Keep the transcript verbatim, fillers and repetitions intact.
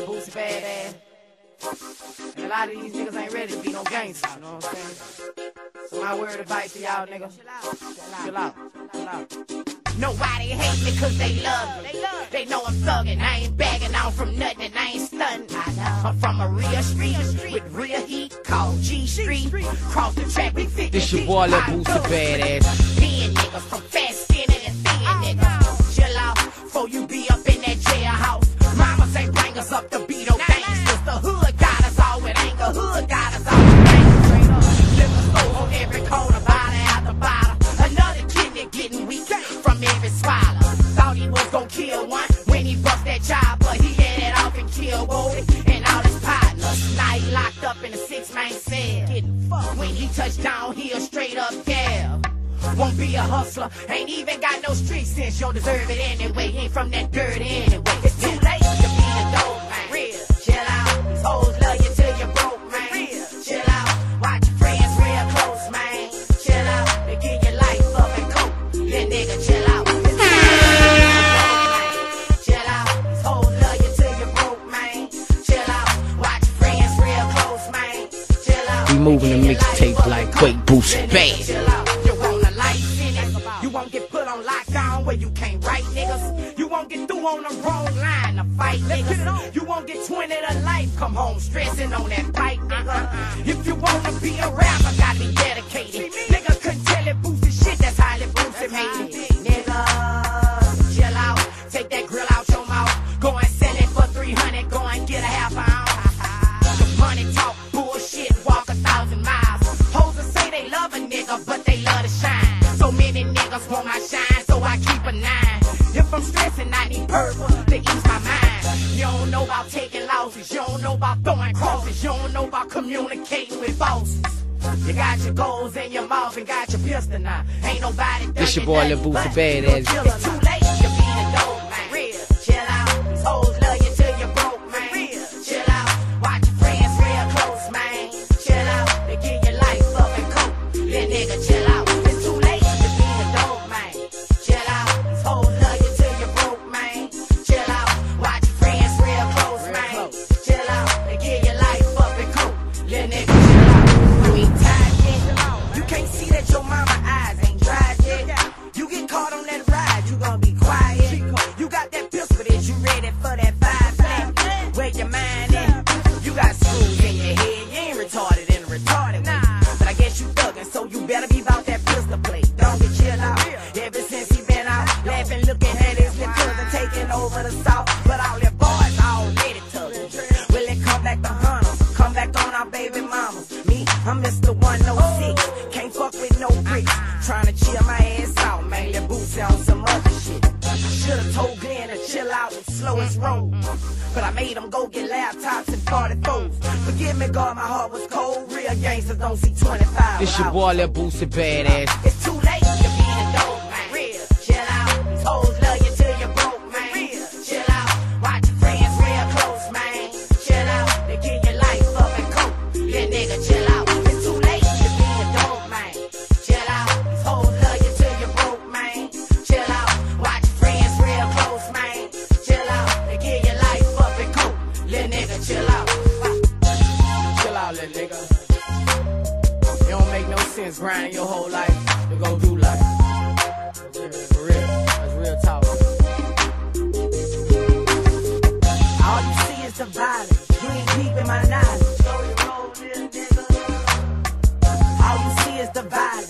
Boosie badass. And a lot of these niggas ain't ready to be no gangsters, you know what I'm saying? So my word of advice to y'all niggas, chill out, chill out. Nobody hate me cause they love me. They know I'm thuggin', I ain't bagging out from nothing, and I ain't stuntin'. I'm from a real street with real heat called G Street. Cross the track, we fit. This your boy, Lil Boosie badass. Being niggas from fat skin and thin niggas. Chill out, before you be up in that jailhouse. Mama say bring us up to beat those gangsters. The hood got us all with anger, hood got us all with anger. Liquor store on every corner, bottle after bottle. Another kid getting weak from every swallow. Thought he was gon' kill one when he bust that job, but he had it off and killed Woody and all his partners. Now he locked up in a six-man cell. Getting fucked when he touched down, he a straight up gal. Won't be a hustler, ain't even got no street sense. You don't deserve it anyway, ain't from that dirt anyway. It's too late to be a dope man. Real, chill out. These hoes love you till you're broke, man. Real, chill out. Watch your friends real close, man. Chill out. They give your life up and coke. Little nigga, chill out. It's too late to be a dope man. Chill out. These hoes love you till you're broke, man. Chill out. Watch your friends real close, man. Chill out. We moving the mixtape like Quake Boosie bad. You won't get put on lockdown where you can't write, niggas. You won't get through on the wrong line to fight, niggas. You won't get twenty to life, come home stressing on that bike, nigga. If you wanna be a rapper, gotta be dedicated. Nigga couldn't tell it Boosie shit, that's how Lil Boosie made it. Nigga, chill out, take that grill out your mouth. Go and sell it for three hundred, go and get a half ounce. The money talk, bullshit, walk a thousand miles. Hoes will say they love a nigga, but they love to shine. So many niggas want my shine, so I keep a nine. If I'm stressing, I need purple to ease my mind. You don't know about taking losses, you don't know about throwing crosses, you don't know about communicating with bosses. You got your goals in your mouth and got your pistol now. Ain't nobody done This your boy, Lil Boosie badass. It's too late to be a dope man. Real, chill out. These hoes love you till you're broke, man. Real, chill out. Watch your friends real close, man. Chill out. They give your life up and coke. Little nigga, chill out. Over the south, but all their boys already tough. Will it come back to hunters? Come back on our baby mamas. Me, I'm Mister one oh six. Can't fuck with no bricks. Trying to chill my ass out, man. Lil Boosie on some other shit. I should've told Glenn to chill out and slow his roll, but I made him go get laptops and forty-fours. Forgive me, God, my heart was cold. Real gangsters don't see twenty-five. This your boy, Lil Boosie badass. It's too late to be a dope man. Real, chill out. These hoes love you till you're broke. Grinding your whole life to go do life. For real, that's real talk. All you see is the violence. You ain't peeping my knowledge. All you see is the violence.